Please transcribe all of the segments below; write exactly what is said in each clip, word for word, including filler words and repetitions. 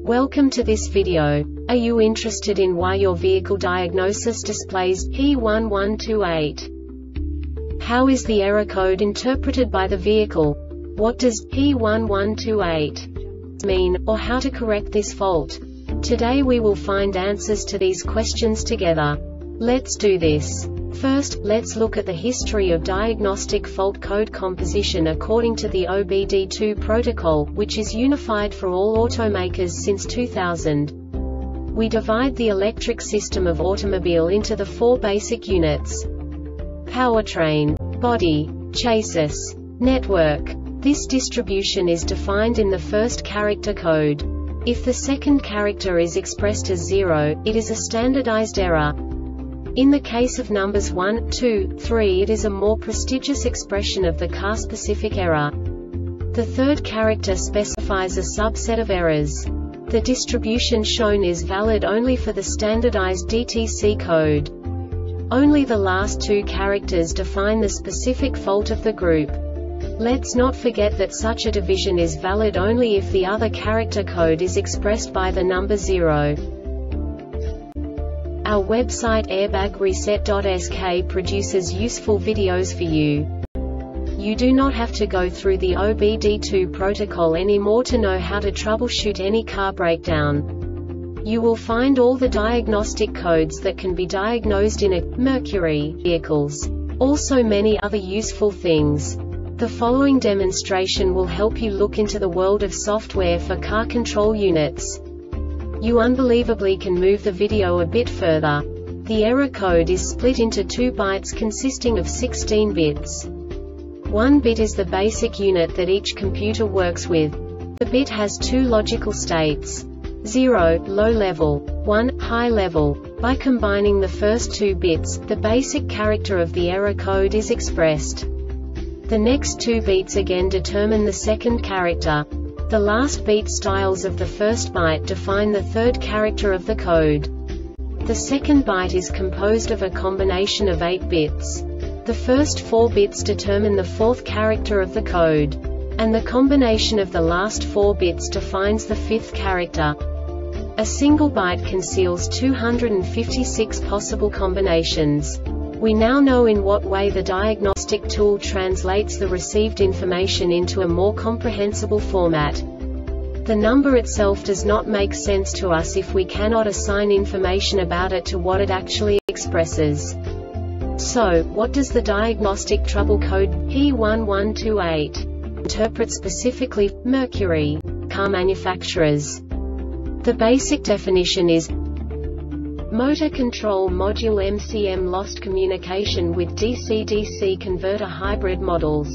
Welcome to this video. Are you interested in why your vehicle diagnosis displays P one one two eight? How is the error code interpreted by the vehicle? What does P one one two eight mean, or how to correct this fault? Today we will find answers to these questions together. Let's do this. First, let's look at the history of diagnostic fault code composition according to the O B D two protocol, which is unified for all automakers since two thousand. We divide the electric system of automobile into the four basic units: powertrain, body, chassis, network. This distribution is defined in the first character code. If the second character is expressed as zero, it is a standardized error. In the case of numbers one, two, three, it is a more prestigious expression of the car-specific error. The third character specifies a subset of errors. The distribution shown is valid only for the standardized D T C code. Only the last two characters define the specific fault of the group. Let's not forget that such a division is valid only if the other character code is expressed by the number zero. Our website airbag reset dot S K produces useful videos for you. You do not have to go through the O B D two protocol anymore to know how to troubleshoot any car breakdown. You will find all the diagnostic codes that can be diagnosed in a Mercury vehicles. Also many other useful things. The following demonstration will help you look into the world of software for car control units. You unbelievably can move the video a bit further. The error code is split into two bytes consisting of sixteen bits. One bit is the basic unit that each computer works with. The bit has two logical states: zero, low level, one, high level. By combining the first two bits, the basic character of the error code is expressed. The next two beats again determine the second character. The last beat styles of the first byte define the third character of the code. The second byte is composed of a combination of eight bits. The first four bits determine the fourth character of the code. And the combination of the last four bits defines the fifth character. A single byte conceals two hundred fifty-six possible combinations. We now know in what way the diagnostic tool translates the received information into a more comprehensible format. The number itself does not make sense to us if we cannot assign information about it to what it actually expresses. So, what does the diagnostic trouble code P one one two eight interpret specifically for Mercury car manufacturers? The basic definition is Motor Control Module M C M lost communication with D C D C converter hybrid models.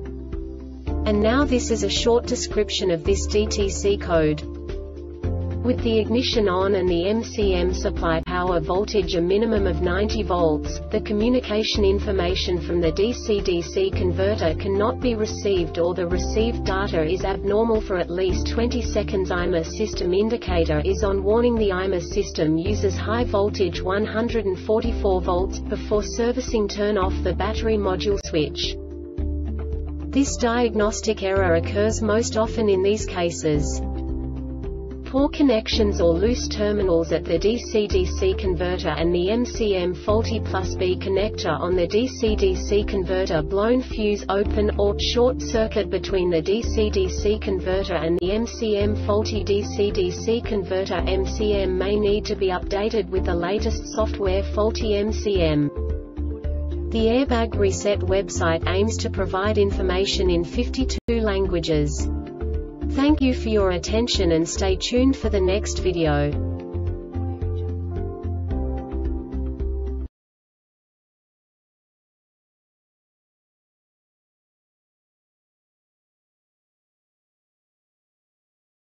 And now this is a short description of this D T C code. With the ignition on and the M C M supply power voltage a minimum of ninety volts, the communication information from the D C D C converter cannot be received or the received data is abnormal for at least twenty seconds. I M E system indicator is on. Warning: the I M E system uses high voltage one hundred forty-four volts. Before servicing, turn off the battery module switch. This diagnostic error occurs most often in these cases: poor connections or loose terminals at the D C D C converter and the M C M, faulty plus B connector on the D C D C converter, blown fuse open, or short circuit between the D C D C converter and the M C M. Faulty D C D C converter M C M may need to be updated with the latest software. Faulty M C M. The Airbag Reset website aims to provide information in fifty-two languages. Thank you for your attention and stay tuned for the next video.